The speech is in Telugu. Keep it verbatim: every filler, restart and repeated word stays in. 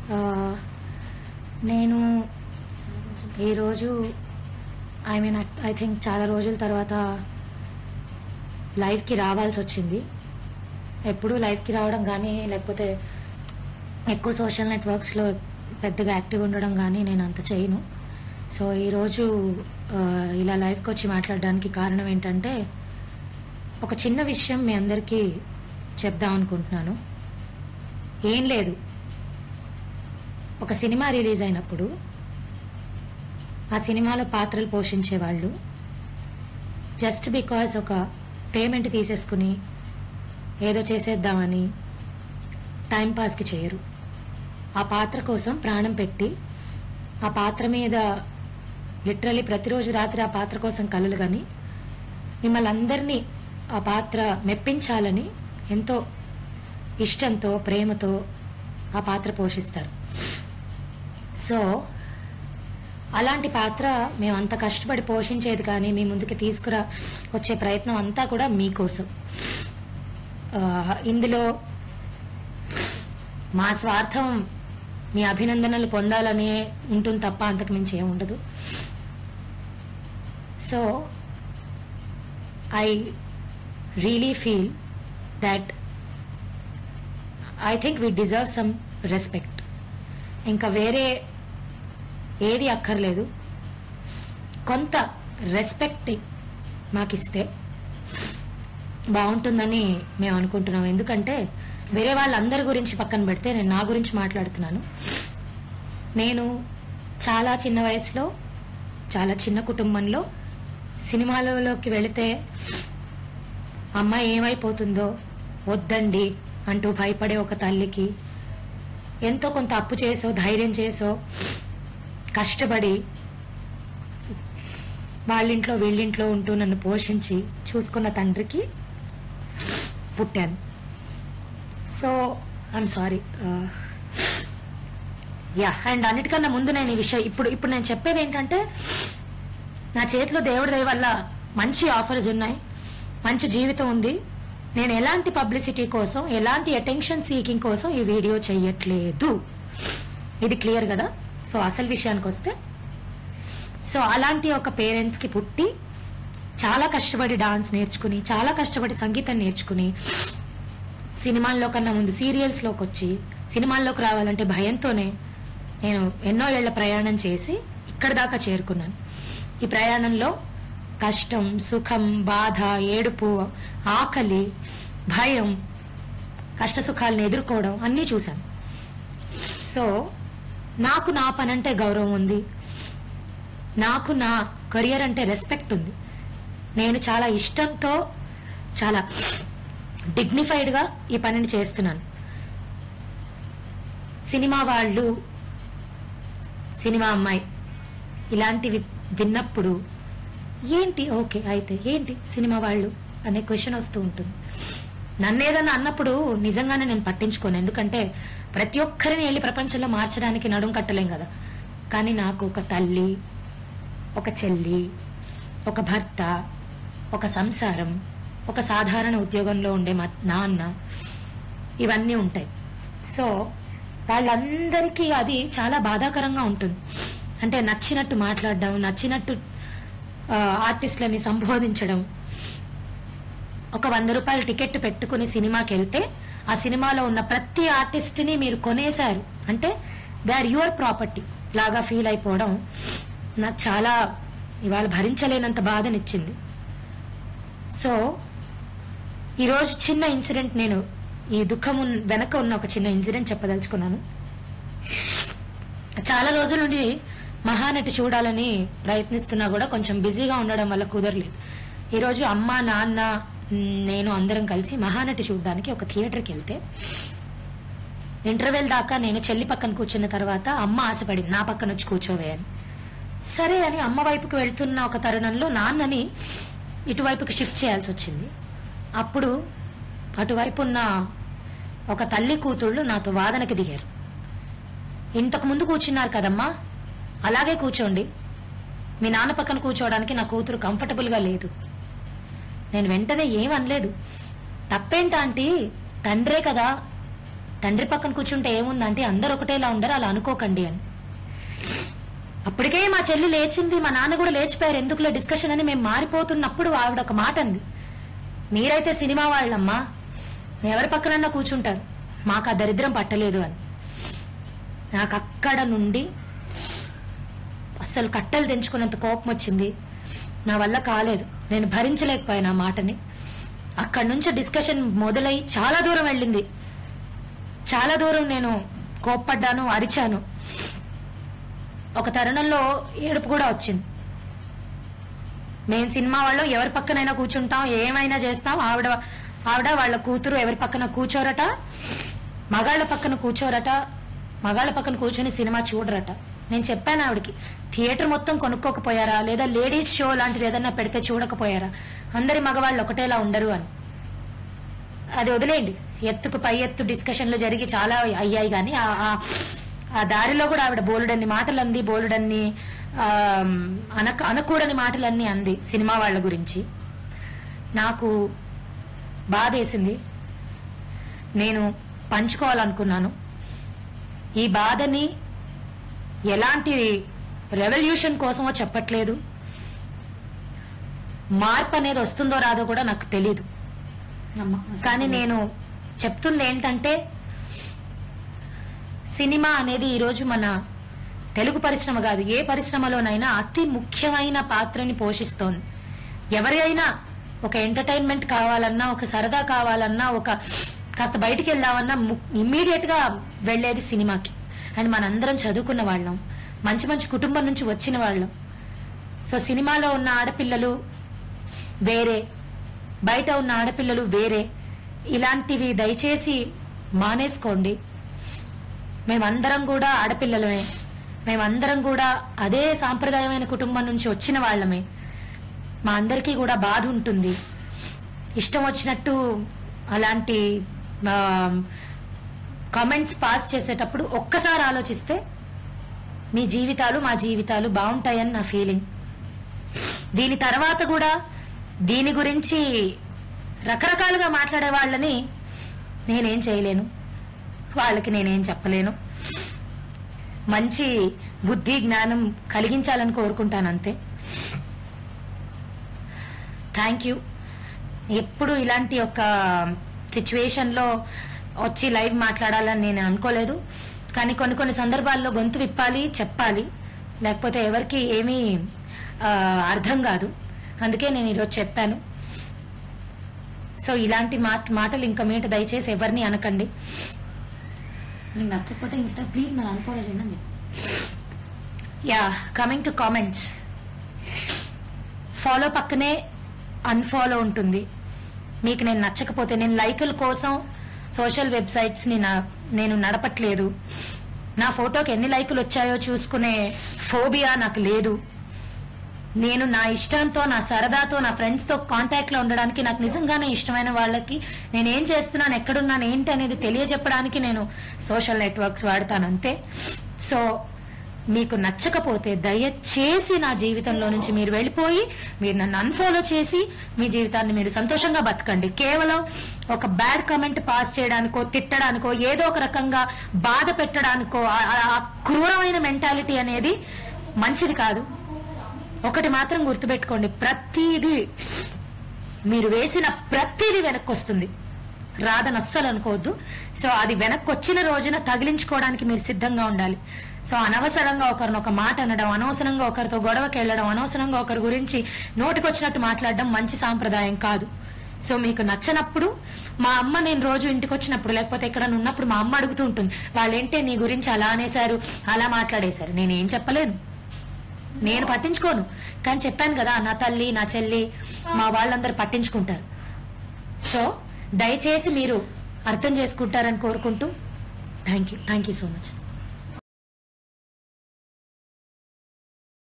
నేను ఈరోజు ఐ మీన్ ఐ థింక్ చాలా రోజుల తర్వాత లైవ్కి రావాల్సి వచ్చింది. ఎప్పుడూ లైవ్కి రావడం కానీ లేకపోతే ఎక్కువ సోషల్ నెట్వర్క్స్లో పెద్దగా యాక్టివ్ ఉండడం కానీ నేను అంత చేయను. సో ఈరోజు ఇలా లైవ్కి వచ్చి మాట్లాడడానికి కారణం ఏంటంటే ఒక చిన్న విషయం మీ అందరికీ చెప్దాం అనుకుంటున్నాను. ఏం లేదు, ఒక సినిమా రిలీజ్ అయినప్పుడు ఆ సినిమాలో పాత్రలు పోషించే వాళ్ళు జస్ట్ బికాజ్ ఒక పేమెంట్ తీసేసుకుని ఏదో చేసేద్దామని టైంపాస్కి చేయరు. ఆ పాత్ర కోసం ప్రాణం పెట్టి ఆ పాత్ర మీద లిటరలీ ప్రతిరోజు రాత్రి ఆ పాత్ర కోసం కలలు కానీ మిమ్మల్ని అందరినీ ఆ పాత్ర మెప్పించాలని ఎంతో ఇష్టంతో ప్రేమతో ఆ పాత్ర పోషిస్తారు. సో అలాంటి పాత్ర మేము అంత కష్టపడి పోషించేది కానీ మీ ముందుకు తీసుకురా వచ్చే ప్రయత్నం అంతా కూడా మీకోసం. ఇందులో మా స్వార్థం మీ అభినందనలు పొందాలనే ఉంటుంది తప్ప అంతకు మించి ఏముండదు. So I really feel that I think we deserve some respect. ఇంకా వేరే ఏది అక్కర్లేదు, కొంత రెస్పెక్ట్ మాకిస్తే బాగుంటుందని మేము అనుకుంటున్నాం. ఎందుకంటే వేరే వాళ్ళందరి గురించి పక్కన పెడితే నేను నా గురించి మాట్లాడుతున్నాను. నేను చాలా చిన్న వయసులో చాలా చిన్న కుటుంబంలో సినిమాలలోకి వెళితే అమ్మాయి ఏమైపోతుందో వద్దండి అంటూ భయపడే ఒక తల్లికి ఎంతో కొంత అప్పు చేసో ధైర్యం చేసో కష్టపడి వాళ్ళింట్లో వీళ్ళింట్లో ఉంటూ నన్ను పోషించి చూసుకున్న తండ్రికి పుట్టాను. So I'm sorry. Yeah and అన్నిటికన్నా ముందు నేను ఈ విషయం ఇప్పుడు ఇప్పుడు నేను చెప్పేది ఏంటంటే నా చేతిలో దేవుడి దయ వల్ల మంచి ఆఫర్స్ ఉన్నాయి, మంచి జీవితం ఉంది. నేను ఎలాంటి పబ్లిసిటీ కోసం ఎలాంటి అటెన్షన్ సీకింగ్ కోసం ఈ వీడియో చెయ్యట్లేదు. ఇది క్లియర్ కదా? సో అసలు విషయానికి వస్తే, సో అలాంటి ఒక పేరెంట్స్కి పుట్టి చాలా కష్టపడి డాన్స్ నేర్చుకుని చాలా కష్టపడి సంగీతం నేర్చుకుని సినిమాల్లో కన్నా ముందు సీరియల్స్లోకి వచ్చి సినిమాల్లోకి రావాలంటే భయంతోనే నేను ఎన్నో ఏళ్ల ప్రయాణం చేసి ఇక్కడి దాకా చేరుకున్నాను. ఈ ప్రయాణంలో కష్టం, సుఖం, బాధ, ఏడుపు, ఆకలి, భయం, కష్ట సుఖాలను ఎదుర్కోవడం అన్నీ చూశాను. సో నాకు నా పని అంటే గౌరవం ఉంది, నాకు నా కెరియర్ అంటే రెస్పెక్ట్ ఉంది. నేను చాలా ఇష్టంతో చాలా డిగ్నిఫైడ్గా ఈ పనిని చేస్తున్నాను. సినిమా వాళ్ళు, సినిమా అమ్మాయి ఇలాంటివి విన్నప్పుడు ఏంటి ఓకే అయితే ఏంటి సినిమా వాళ్ళు అనే క్వశ్చన్ వస్తూ ఉంటుంది. నన్ను ఏదన్నా అన్నప్పుడు నిజంగానే నేను పట్టించుకోను, ఎందుకంటే ప్రతి ఒక్కరిని వెళ్ళి ప్రపంచంలో మార్చడానికి నడుం కట్టలేం కదా. కానీ నాకు ఒక తల్లి, ఒక చెల్లి, ఒక భర్త, ఒక సంసారం, ఒక సాధారణ ఉద్యోగంలో ఉండే మా నాన్న, ఇవన్నీ ఉంటాయి. సో వాళ్ళందరికీ అది చాలా బాధాకరంగా ఉంటుంది. అంటే నచ్చినట్టు మాట్లాడడం, నచ్చినట్టు ఆర్టిస్టులని సంబోధించడం. ఒక వంద రూపాయల టికెట్ పెట్టుకుని సినిమాకి వెళ్తే ఆ సినిమాలో ఉన్న ప్రతి ఆర్టిస్ట్ని మీరు కొనేశారు అంటే దే ఆర్ యువర్ ప్రాపర్టీ లాగా ఫీల్ అయిపోవడం నాకు చాలా ఇవాళ భరించలేనంత బాధనిచ్చింది. సో ఈరోజు చిన్న ఇన్సిడెంట్, నేను ఈ దుఃఖం వెనక ఉన్న ఒక చిన్న ఇన్సిడెంట్ చెప్పదలుచుకున్నాను. చాలా రోజుల నుండి మహానటి చూడాలని ప్రయత్నిస్తున్నా కూడా కొంచెం బిజీగా ఉండడం వల్ల కుదరలేదు. ఈరోజు అమ్మ, నాన్న, నేను అందరం కలిసి మహానటి చూడడానికి ఒక థియేటర్కి వెళ్తే ఇంటర్వెల్ దాకా నేను చెల్లి పక్కన కూర్చున్న తర్వాత అమ్మ ఆశపడింది నా పక్కన వచ్చి కూర్చోవే అని. సరే అని అమ్మ వైపుకి వెళ్తున్న ఒక తరుణంలో నాన్నని ఇటువైపుకి షిఫ్ట్ చేయాల్సి వచ్చింది. అప్పుడు అటువైపు ఉన్న ఒక తల్లి కూతుళ్ళు నాతో వాదనకి దిగారు. ఇంతకు ముందు కూర్చున్నారు కదమ్మా, అలాగే కూర్చోండి, మీ నాన్న పక్కన కూర్చోవడానికి నా కూతురు కంఫర్టబుల్గా లేదు. నేను వెంటనే ఏమనలేదు. తప్పేంటా ఆంటీ, తండ్రే కదా, తండ్రి పక్కన కూర్చుంటే ఏముందంటే అందరు ఒకటేలా ఉండరు, అలా అనుకోకండి అని. అప్పటికే మా చెల్లి లేచింది, మా నాన్న కూడా లేచిపోయారు, ఎందుకులే డిస్కషన్ అని మేము మారిపోతున్నప్పుడు ఆవిడ ఒక మాట అంది, మీరైతే సినిమా వాళ్ళమ్మా, ఎవరి పక్కనన్నా కూర్చుంటారు, మాకు ఆ దరిద్రం పట్టలేదు అని. నాకు అక్కడ నుండి అస్సలు కట్టెలు తెంచుకున్నంత కోపం వచ్చింది. నా వల్ల కాలేదు, నేను భరించలేకపోయాను ఆ మాటని. అక్కడి నుంచి డిస్కషన్ మొదలై చాలా దూరం వెళ్ళింది. చాలా దూరం నేను కోప్పడ్డాను, అరిచాను. ఒక తరుణంలో ఏడుపు కూడా వచ్చింది. మేము సినిమా వాళ్ళం ఎవరి పక్కనైనా కూర్చుంటాం, ఏమైనా చేస్తాం, ఆవిడ ఆవిడ వాళ్ళ కూతురు ఎవరి పక్కన కూర్చోరట, మగాళ్ళ పక్కన కూర్చోరట, మగాళ్ళ పక్కన కూర్చొని సినిమా చూడరట. నేను చెప్పాను ఆవిడకి, థియేటర్ మొత్తం కొనుక్కోకపోయారా, లేదా లేడీస్ షో లాంటిది ఏదన్నా పెడితే చూడకపోయారా, అందరి మగవాళ్ళు ఒకటేలా ఉండరు అని. అది వదిలేయండి, ఎత్తుకు పై ఎత్తు డిస్కషన్లు జరిగి చాలా అయ్యాయి. కానీ ఆ దారిలో కూడా ఆవిడ బోలుడన్ని మాటలు అంది, బోలుడన్ని అన అనకూడని మాటలన్నీ అంది సినిమా వాళ్ళ గురించి. నాకు బాధేసింది, నేను పంచుకోవాలనుకున్నాను. ఈ బాధని ఎలాంటి రెవల్యూషన్ కోసమో చెప్పట్లేదు, మార్పు అనేది వస్తుందో రాదో కూడా నాకు తెలియదు. కానీ నేను చెప్తుంది ఏంటంటే, సినిమా అనేది ఈరోజు మన తెలుగు పరిశ్రమ కాదు, ఏ పరిశ్రమలోనైనా అతి ముఖ్యమైన పాత్రని పోషిస్తోంది. ఎవరైనా ఒక ఎంటర్టైన్మెంట్ కావాలన్నా, ఒక సరదా కావాలన్నా, ఒక కాస్త బయటికి వెళ్దామన్నా ఇమ్మీడియట్ గా వెళ్లేది సినిమాకి. అండ్ మనందరం చదువుకున్న వాళ్ళం, మంచి మంచి కుటుంబం నుంచి వచ్చిన వాళ్ళం. సో సినిమాలో ఉన్న ఆడపిల్లలు వేరే, బయట ఉన్న ఆడపిల్లలు వేరే, ఇలాంటివి దయచేసి మానేసుకోండి. మేమందరం కూడా ఆడపిల్లలమే, మేమందరం కూడా అదే సాంప్రదాయమైన కుటుంబం నుంచి వచ్చిన వాళ్ళమే. మా అందరికీ కూడా బాధ ఉంటుంది. ఇష్టం వచ్చినట్టు అలాంటి కామెంట్స్ పాస్ చేసేటప్పుడు ఒక్కసారి ఆలోచిస్తే మీ జీవితాలు మా జీవితాలు బాగుంటాయని నా ఫీలింగ్. దీని తర్వాత కూడా దీని గురించి రకరకాలుగా మాట్లాడే వాళ్ళని నేనేం చేయలేను, వాళ్ళకి నేనేం చెప్పలేను. మంచి బుద్ధి జ్ఞానం కలిగించాలని కోరుకుంటాను, అంతే. Thank you. ఎప్పుడు ఇలాంటి ఒక సిచ్యువేషన్లో వచ్చి లైవ్ మాట్లాడాలని నేను అనుకోలేదు. కానీ కొన్ని కొన్ని సందర్భాల్లో గొంతు విప్పాలి, చెప్పాలి, లేకపోతే ఎవరికి ఏమీ అర్థం కాదు. అందుకే నేను ఈరోజు చెప్పాను. సో ఇలాంటి మాటలు ఇంకా మీట దయచేసి ఎవరిని అనకండి. మీకు నచ్చకపోతే ఇన్స్టా ప్లీజ్ నన్ను అన్ఫాలో చేయండి. Yeah, coming to comments, follow పక్కనే అన్ఫాలో ఉంటుంది. మీకు నేను నచ్చకపోతే, నేను లైకుల కోసం సోషల్ వెబ్సైట్స్ ని నేను నడపట్లేదు. నా ఫోటోకి ఎన్ని లైకులు వచ్చాయో చూసుకునే ఫోబియా నాకు లేదు. నేను నా ఇష్టంతో, నా సరదాతో, నా ఫ్రెండ్స్ తో కాంటాక్ట్ లో ఉండడానికి, నాకు నిజంగానే ఇష్టమైన వాళ్ళకి నేను ఏం చేస్తున్నాను, ఎక్కడున్నాను, ఏంటి అనేది తెలియజెప్పడానికి నేను సోషల్ నెట్వర్క్స్ వాడతాను, అంతే. సో మీకు నచ్చకపోతే దయచేసి నా జీవితంలో నుంచి మీరు వెళ్ళిపోయి మీరు నన్ను అన్ఫాలో చేసి మీ జీవితాన్ని మీరు సంతోషంగా బతకండి. కేవలం ఒక బ్యాడ్ కామెంట్ పాస్ చేయడానికో, తిట్టడానికో, ఏదో ఒక రకంగా బాధ పెట్టడానికో, ఆ క్రూరమైన మెంటాలిటీ అనేది మంచిది కాదు. ఒకటి మాత్రం గుర్తుపెట్టుకోండి, ప్రతిదీ మీరు వేసిన ప్రతిదీ వెనక్కి వస్తుంది, రాదని అస్సలు అనుకోవద్దు. సో అది వెనక్కి వచ్చిన రోజున తగిలించుకోవడానికి మీరు సిద్ధంగా ఉండాలి. సో అనవసరంగా ఒకరిని ఒక మాట అనడం, అనవసరంగా ఒకరితో గొడవకి వెళ్ళడం, అనవసరంగా ఒకరి గురించి నోటికొచ్చినట్టు మాట్లాడడం మంచి సాంప్రదాయం కాదు. సో మీకు నచ్చనప్పుడు, మా అమ్మ నేను రోజు ఇంటికి వచ్చినప్పుడు లేకపోతే ఎక్కడ ఉన్నప్పుడు మా అమ్మ అడుగుతూ ఉంటుంది, వాళ్ళేంటే నీ గురించి అలా అనేశారు, అలా మాట్లాడేశారు. నేనేం చెప్పలేను, నేను పట్టించుకోను. కానీ చెప్పాను కదా, నా తల్లి, నా చెల్లి, మా వాళ్ళందరూ పట్టించుకుంటారు. సో దయచేసి మీరు అర్థం చేసుకుంటారని కోరుకుంటూ thank you thank you so much.